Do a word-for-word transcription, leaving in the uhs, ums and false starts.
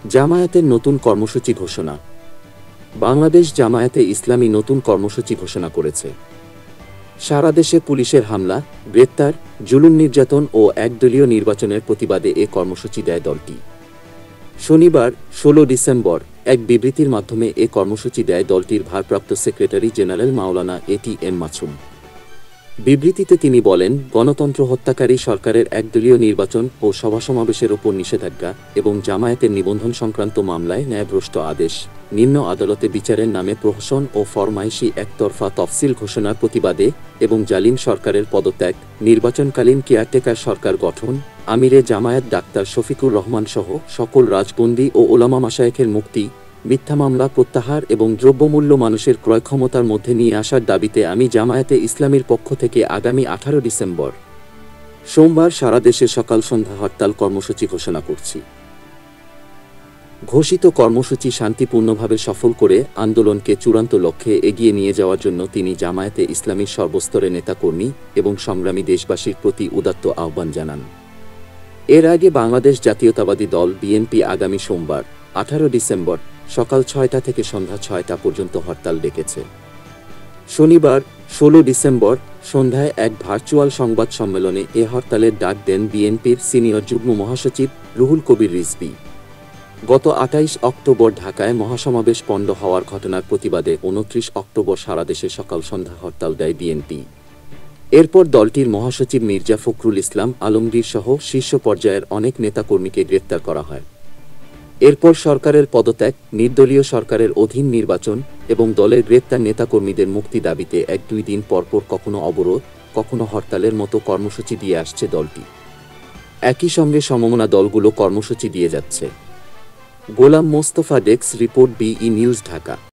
জামায়াতের নতুন কর্মসূচি ঘোষণা। বাংলাদেশ জামায়াতে ইসলামী নতুন কর্মসূচি ঘোষণা করেছে। সারা দেশে পুলিশের হামলা, গ্রেপ্তার, জুলুম নির্যাতন ও একদলীয় নির্বাচনের প্রতিবাদে এ কর্মসূচি দেয় দলটি। শনিবার ষোলো ডিসেম্বর এক বিবৃতির মাধ্যমে এ কর্মসূচি দেয় দলটির ভারপ্রাপ্ত সেক্রেটারি জেনারেল মাওলানা এ টি এম মাসুম। বিবৃতিতে তিনি বলেন, গণতন্ত্র হত্যাকারী সরকারের একদলীয় নির্বাচন ও সভাসমাবেশের ওপর নিষেধাজ্ঞা এবং জামায়াতের নিবন্ধন সংক্রান্ত মামলায় ন্যায়ভ্রষ্ট আদেশ, নিম্ন আদালতে বিচারের নামে প্রহসন ও ফরমাইশি একতরফা তফসিল ঘোষণার প্রতিবাদে এবং জালিম সরকারের পদত্যাগ, নির্বাচনকালীন কেয়ারটেকার সরকার গঠন, আমিরে জামায়াত ডাক্তার শফিকুর রহমান সহ সকল রাজবন্দী ও ওলামা মাশায়েখের মুক্তি, মিথ্যা মামলা প্রত্যাহার এবং দ্রব্যমূল্য মানুষের ক্রয়ক্ষমতার মধ্যে নিয়ে আসার দাবিতে আমি জামায়াতে ইসলামীর পক্ষ থেকে আগামী আঠারো ডিসেম্বর সোমবার সারা দেশে সকাল সন্ধ্যা হরতাল কর্মসূচি ঘোষণা করছি। ঘোষিত কর্মসূচি শান্তিপূর্ণভাবে সফল করে আন্দোলনকে চূড়ান্ত লক্ষ্যে এগিয়ে নিয়ে যাওয়ার জন্য তিনি জামায়াতে ইসলামীর সর্বস্তরের নেতাকর্মী এবং সংগ্রামী দেশবাসীর প্রতি উদাত্ত আহ্বান জানান। এর আগে বাংলাদেশ জাতীয়তাবাদী দল বিএনপি আগামী সোমবার আঠারো ডিসেম্বর সকাল ছয়টা থেকে সন্ধ্যা ছয়টা পর্যন্ত হরতাল ডেকেছে। শনিবার ষোলো ডিসেম্বর সন্ধ্যায় এক ভার্চুয়াল সংবাদ সম্মেলনে এ হরতালের ডাক দেন বিএনপির সিনিয়র যুগ্ম মহাসচিব রুহুল কবির রিজভী। গত আটাইশ অক্টোবর ঢাকায় মহাসমাবেশ পণ্ড হওয়ার ঘটনার প্রতিবাদে উনত্রিশ অক্টোবর সারা দেশে সকাল সন্ধ্যা হরতাল দেয় বিএনপি। এরপর দলটির মহাসচিব মির্জা ফখরুল ইসলাম আলমগীর সহ শীর্ষ পর্যায়ের অনেক নেতাকর্মীকে গ্রেপ্তার করা হয়। এরপর সরকারের পদত্যাগ, নির্দলীয় সরকারের অধীন নির্বাচন এবং দলের গ্রেপ্তার নেতাকর্মীদের মুক্তি দাবিতে এক দুই দিন পরপর কখনো অবরোধ, কখনো হরতালের মতো কর্মসূচি দিয়ে আসছে দলটি। একই সঙ্গে সমমনা দলগুলো কর্মসূচি দিয়ে যাচ্ছে। গোলাম মোস্তফা, ডেস্ক রিপোর্ট, বিই নিউজ, ঢাকা।